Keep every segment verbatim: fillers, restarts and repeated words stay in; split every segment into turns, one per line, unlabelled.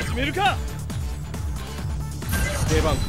始めるか。出番。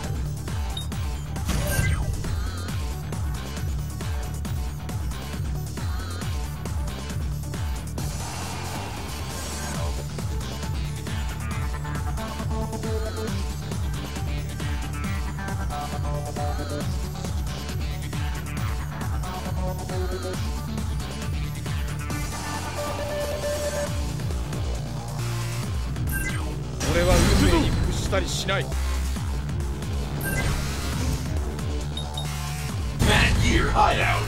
俺は運命に屈したりしない。
Gear hideout.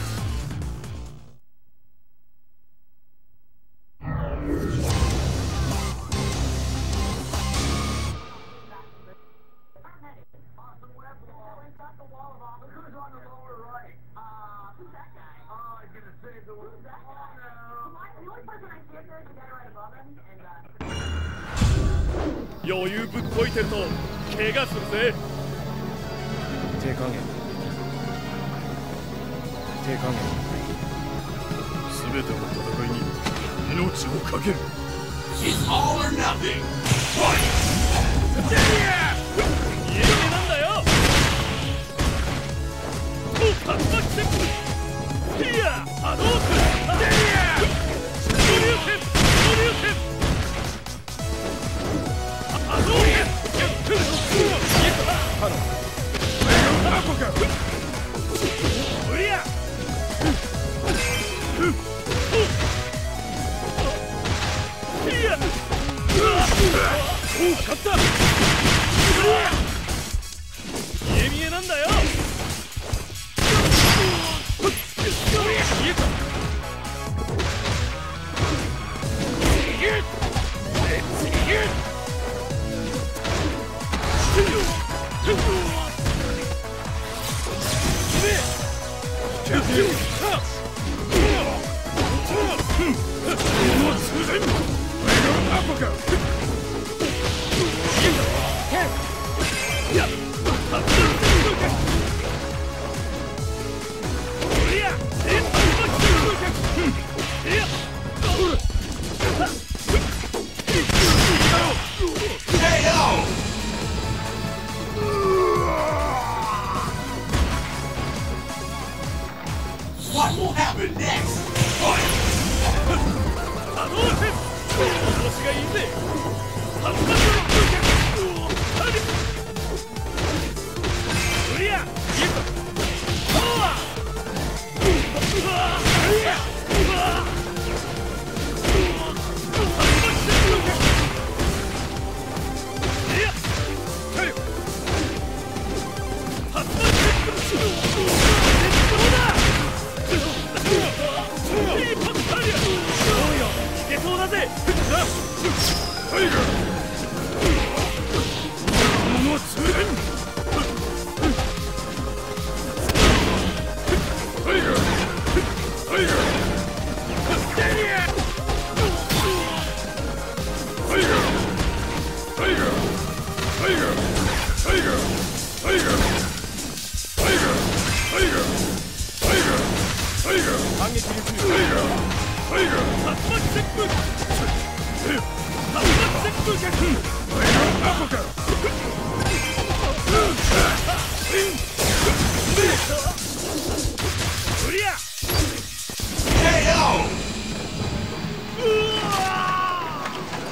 Uh, 余裕ぶっこいてると怪我するぜ。手加減手加減全ての戦いに命を懸ける。
It's all or nothing. Fight.
家出なんだよ。おっ、竜巻旋風。いや、波動拳。ストリューテン、ストリューテン。波動拳。ハロー。ナコか。無理や。いや。おう、勝った。見え見えなんだよ。
What will happen next? Fight.
波動拳。調子がいいぜ。竜巻無理や。いいぞ。パワー。うわー。いや。うわー。竜巻旋風。いや。はい。竜巻旋風。どうだ。いいパッタリア。そうよ。いけそうだぜ。タイガー。もう通電。タイガー。タイガー。タイガー。タイガー。タイガー。タイガー。タイガー。タイガー。タイガー。タイガー。タイガー。タイガー。反撃できる。タイガー。タイガー。竜巻旋風。竜巻旋風逆。タイガー。ナコか。無理や。
ケーオー.
うわ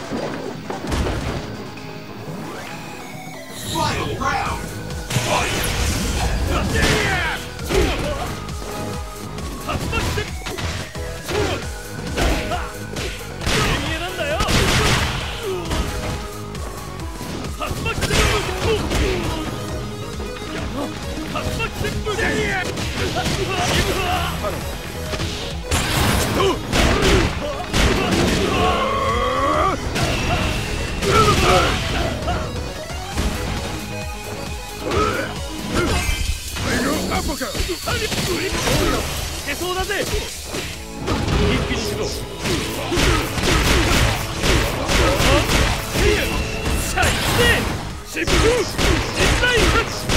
ー。
Final round. Fight.
けそうだぜ。一気にしろ。さあ行って疾風実体発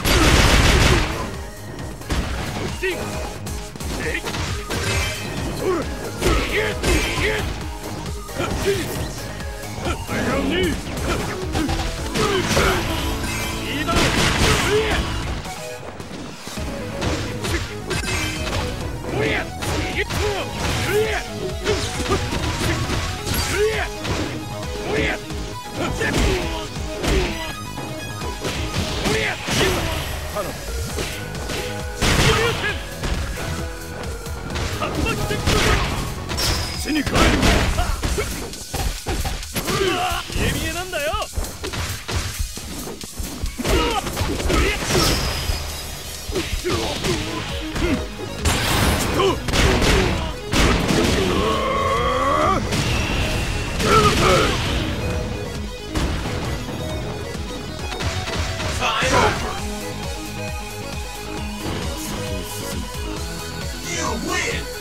進えい取る逃げ逃げ
Time over. You win.